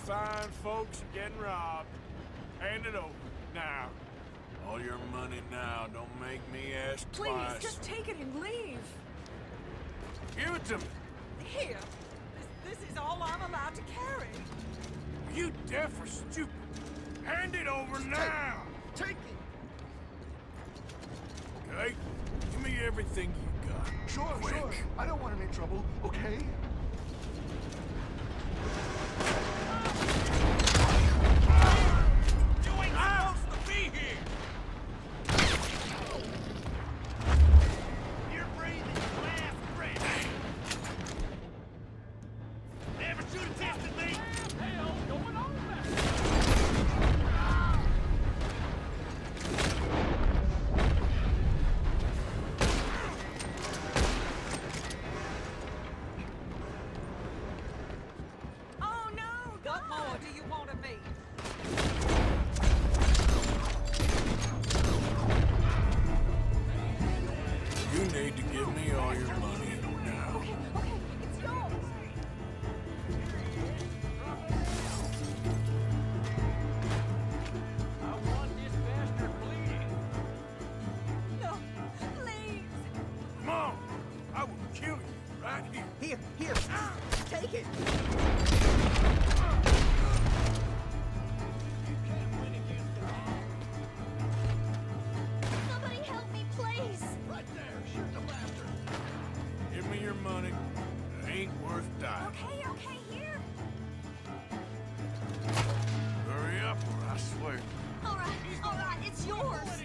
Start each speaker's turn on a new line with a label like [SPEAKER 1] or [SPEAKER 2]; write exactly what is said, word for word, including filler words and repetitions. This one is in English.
[SPEAKER 1] fine folks are getting robbed. Hand it over, now. All your money now, don't make me ask
[SPEAKER 2] Please,
[SPEAKER 1] twice.
[SPEAKER 2] just take it and leave.
[SPEAKER 1] Give it to me.
[SPEAKER 2] Here. This, this is all I'm allowed to carry.
[SPEAKER 1] Are you deaf or stupid? Hand it over now.
[SPEAKER 3] Take it!
[SPEAKER 1] Okay? Give me everything you got.
[SPEAKER 3] Sure,
[SPEAKER 1] Quick.
[SPEAKER 3] sure. I don't want any trouble, okay?
[SPEAKER 1] You ain't supposed to be here! You're breathing glass breath. Never should have tested me! Hell, going on
[SPEAKER 2] Oh no! What more do you want of me?
[SPEAKER 1] You need to give me all your money now.
[SPEAKER 2] Okay, okay, it's yours.
[SPEAKER 4] I want this bastard bleeding.
[SPEAKER 2] No, please.
[SPEAKER 1] Come on! I will kill you right here.
[SPEAKER 5] Here, here, take it.
[SPEAKER 6] Somebody help me, please!
[SPEAKER 3] Right there, shoot the bastard!
[SPEAKER 1] Give me your money. It ain't worth dying.
[SPEAKER 2] Okay, okay, here.
[SPEAKER 1] Hurry up, or I swear.
[SPEAKER 6] Alright, alright, it's yours!